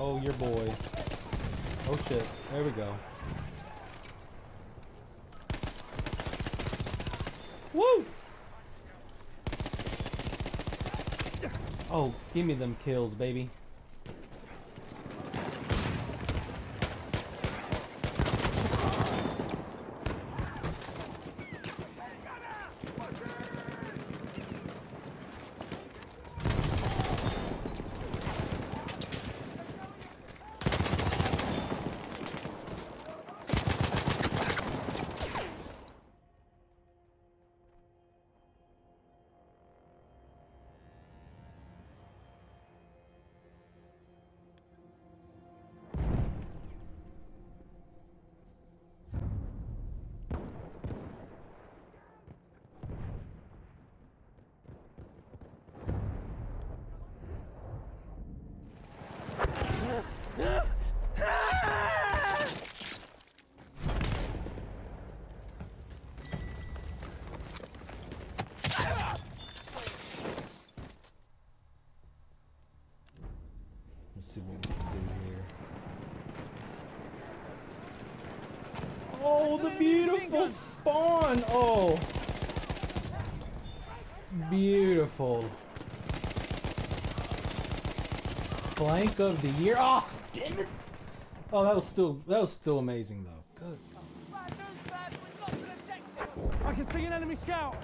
Oh, your boy. Oh shit. There we go. Woo! Oh, give me them kills, baby. Let's see what we can do here. Oh, the beautiful spawn! Oh, beautiful. Flank of the year. Oh, damn it! Oh, that was still amazing though. Good. I can see an enemy scout.